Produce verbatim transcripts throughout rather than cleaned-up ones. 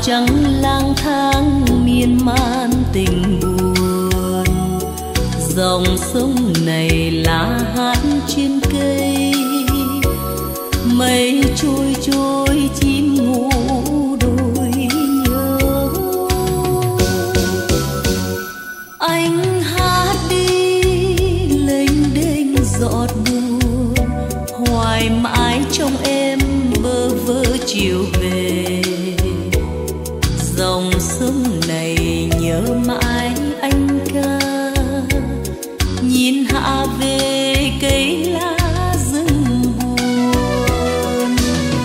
trắng lang thang miên man tình buồn. Dòng sông này lá hát trên cây, mây trôi trôi chim ngủ đôi nhớ. Anh hát đi lênh đênh giọt buồn, hoài mãi trong em bơ vơ chiều về. Dòng sông này nhớ mãi anh ca, nhìn hạ về cây lá rừng buồn.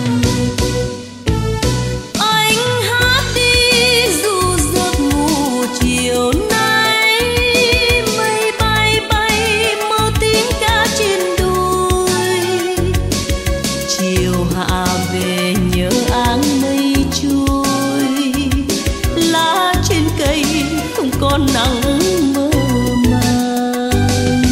Anh hát đi dù giấc ngủ chiều nay, mây bay bay mơ tiếng ca trên đôi. Chiều hạ về nhớ áng mây trôi, lá trên cây không còn nắng mơ màng.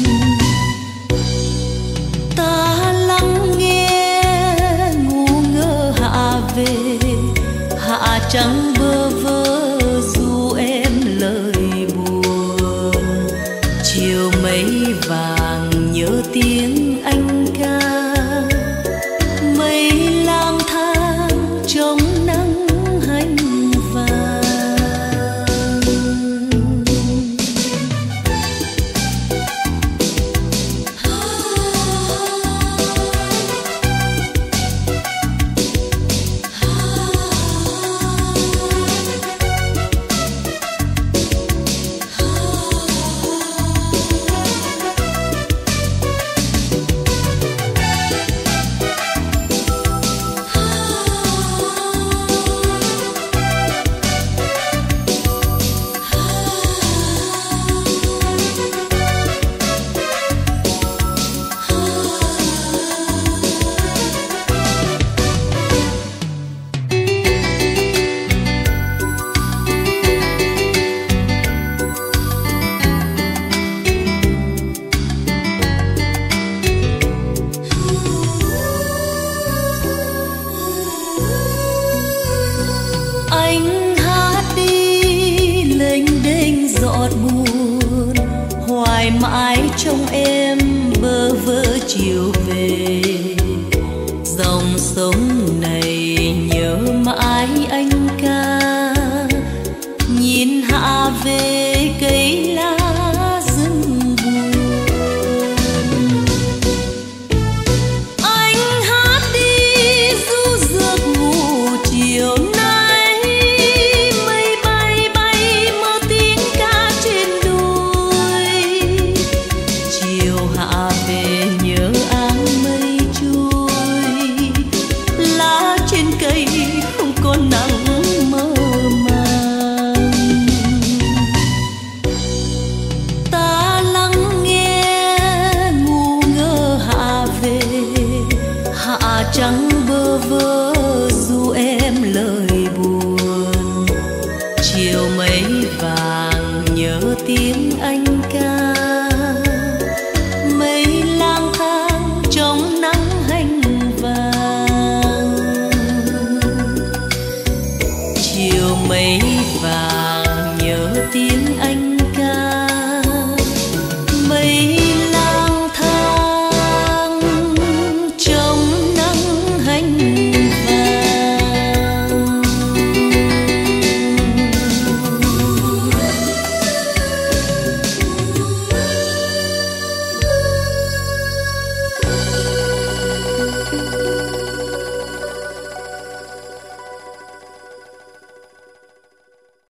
Ta lắng nghe ngu ngơ hạ về, hạ trắng bơ vơ dù em lời buồn. Chiều mây vàng nhớ tiếng anh ca, mây lang thang trong nắng hành vàng. Anh hát đi lênh đênh giọt buồn, hoài mãi trong em bơ vơ chiều về. Dòng sông này nhớ mãi anh ca, nhìn hạ về cây lá rừng buồn. Anh hát đi dù giấc ngủ chiều nay, mây bay bay mơ tiếng ca trên đôi. Chiều hạ về nhớ áng mây trôi, lá trên cây không còn nắng mơ màng. Ta lắng nghe ngu ngơ hạ về, hạ trắng bơ vơ dù em lời